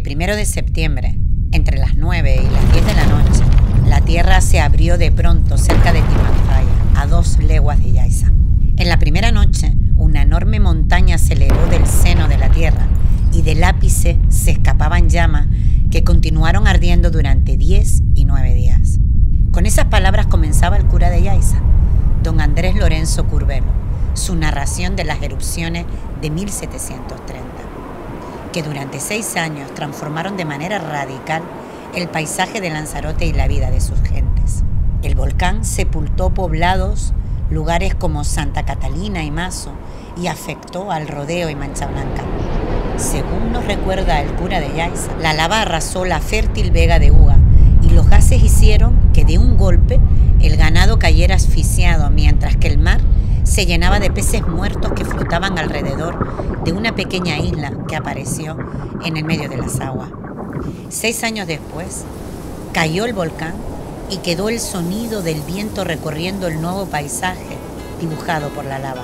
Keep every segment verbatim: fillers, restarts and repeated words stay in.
primero de septiembre, entre las nueve y las diez de la noche, la tierra se abrió de pronto cerca de Timanfaya, a dos leguas de Yaiza. En la primera noche, una enorme montaña se elevó del seno de la tierra y del ápice se escapaban llamas que continuaron ardiendo durante diez y nueve días. Con esas palabras comenzaba el cura de Yaiza, don Andrés Lorenzo Curbelo, su narración de las erupciones de mil setecientos treinta, que durante seis años transformaron de manera radical el paisaje de Lanzarote y la vida de sus gentes. El volcán sepultó poblados, lugares como Santa Catalina y Mazo, y afectó al Rodeo y Mancha Blanca. Según nos recuerda el cura de Yaiza, la lava arrasó la fértil vega de Uga y los gases hicieron que de un golpe el ganado cayera asfixiado, mientras que el mar se llenaba de peces muertos que flotaban alrededor de una pequeña isla que apareció en el medio de las aguas. Seis años después, cayó el volcán y quedó el sonido del viento recorriendo el nuevo paisaje dibujado por la lava.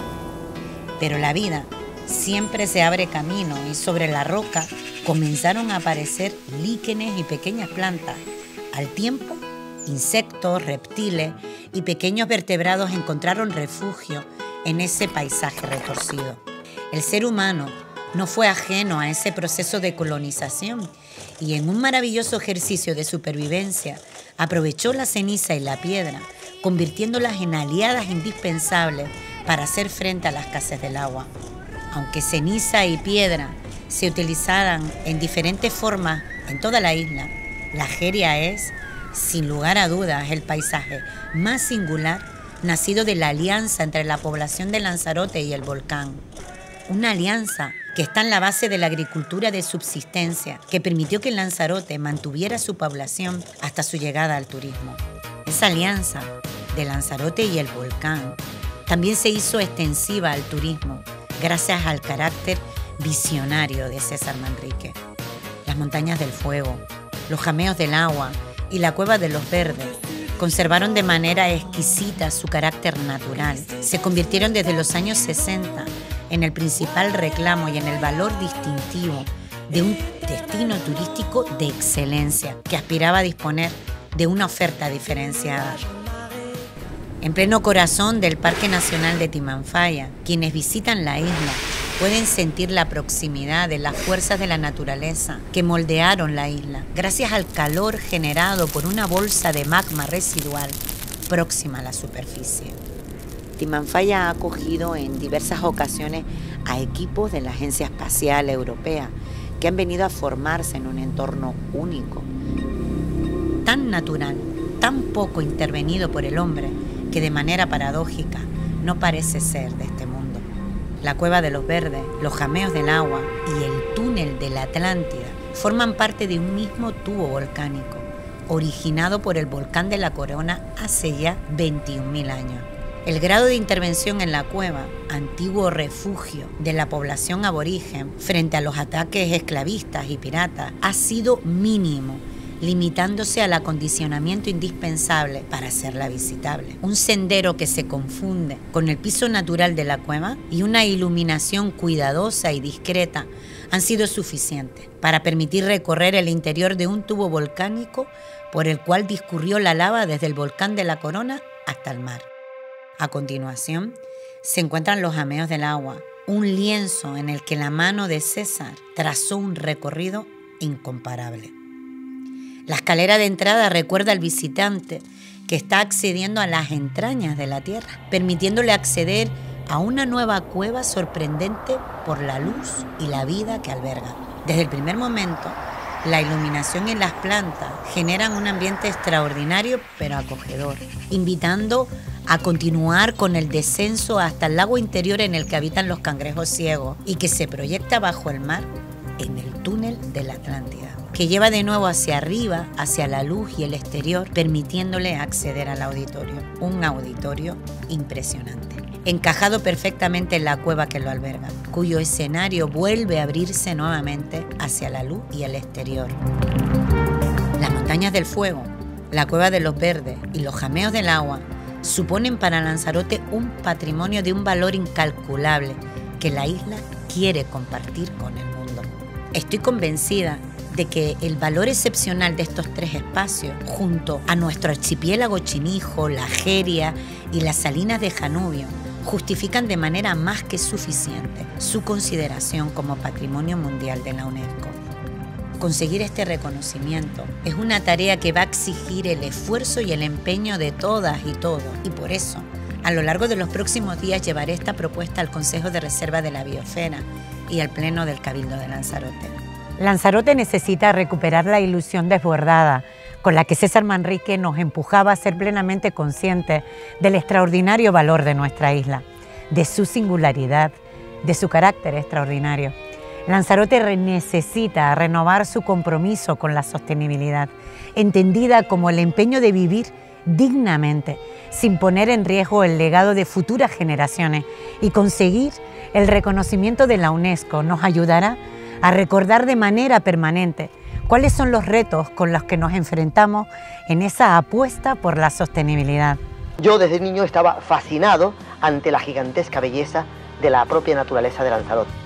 Pero la vida siempre se abre camino y sobre la roca comenzaron a aparecer líquenes y pequeñas plantas. Al tiempo, insectos, reptiles y pequeños vertebrados encontraron refugio en ese paisaje retorcido. El ser humano no fue ajeno a ese proceso de colonización y en un maravilloso ejercicio de supervivencia aprovechó la ceniza y la piedra, convirtiéndolas en aliadas indispensables para hacer frente a la escasez del agua. Aunque ceniza y piedra se utilizaran en diferentes formas en toda la isla, la Jeria es, sin lugar a dudas, el paisaje más singular nacido de la alianza entre la población de Lanzarote y el volcán. Una alianza que está en la base de la agricultura de subsistencia, que permitió que Lanzarote mantuviera su población hasta su llegada al turismo. Esa alianza de Lanzarote y el volcán también se hizo extensiva al turismo, gracias al carácter visionario de César Manrique. Las montañas del fuego, los jameos del agua y la cueva de los verdes conservaron de manera exquisita su carácter natural. Se convirtieron desde los años sesenta en el principal reclamo y en el valor distintivo de un destino turístico de excelencia que aspiraba a disponer de una oferta diferenciada. En pleno corazón del Parque Nacional de Timanfaya, quienes visitan la isla pueden sentir la proximidad de las fuerzas de la naturaleza que moldearon la isla, gracias al calor generado por una bolsa de magma residual próxima a la superficie. Timanfaya ha acogido en diversas ocasiones a equipos de la Agencia Espacial Europea que han venido a formarse en un entorno único, tan natural, tan poco intervenido por el hombre, que de manera paradójica no parece ser de este mundo. La cueva de los verdes, los jameos del agua y el túnel de la Atlántida forman parte de un mismo tubo volcánico, originado por el volcán de la Corona hace ya veintiún mil años. El grado de intervención en la cueva, antiguo refugio de la población aborigen frente a los ataques esclavistas y piratas, ha sido mínimo, limitándose al acondicionamiento indispensable para hacerla visitable. Un sendero que se confunde con el piso natural de la cueva y una iluminación cuidadosa y discreta han sido suficientes para permitir recorrer el interior de un tubo volcánico por el cual discurrió la lava desde el volcán de la Corona hasta el mar. A continuación, se encuentran los jameos del agua, un lienzo en el que la mano de César trazó un recorrido incomparable. La escalera de entrada recuerda al visitante que está accediendo a las entrañas de la tierra, permitiéndole acceder a una nueva cueva sorprendente por la luz y la vida que alberga. Desde el primer momento, la iluminación y las plantas generan un ambiente extraordinario pero acogedor, invitando a continuar con el descenso hasta el lago interior en el que habitan los cangrejos ciegos y que se proyecta bajo el mar en el túnel de la Atlántida, que lleva de nuevo hacia arriba, hacia la luz y el exterior, permitiéndole acceder al auditorio. Un auditorio impresionante, encajado perfectamente en la cueva que lo alberga, cuyo escenario vuelve a abrirse nuevamente hacia la luz y el exterior. Las montañas del fuego, la cueva de los verdes y los jameos del agua suponen para Lanzarote un patrimonio de un valor incalculable que la isla quiere compartir con el mundo. Estoy convencida de que el valor excepcional de estos tres espacios, junto a nuestro archipiélago Chinijo, la Jeria y las Salinas de Janubio, justifican de manera más que suficiente su consideración como Patrimonio Mundial de la UNESCO. Conseguir este reconocimiento es una tarea que va a exigir el esfuerzo y el empeño de todas y todos, y por eso, a lo largo de los próximos días llevaré esta propuesta al Consejo de Reserva de la Biosfera y al Pleno del Cabildo de Lanzarote. Lanzarote necesita recuperar la ilusión desbordada con la que César Manrique nos empujaba a ser plenamente conscientes del extraordinario valor de nuestra isla, de su singularidad, de su carácter extraordinario. Lanzarote necesita renovar su compromiso con la sostenibilidad, entendida como el empeño de vivir dignamente, sin poner en riesgo el legado de futuras generaciones, y conseguir el reconocimiento de la UNESCO nos ayudará a recordar de manera permanente cuáles son los retos con los que nos enfrentamos en esa apuesta por la sostenibilidad. Yo desde niño estaba fascinado ante la gigantesca belleza de la propia naturaleza de Lanzarote.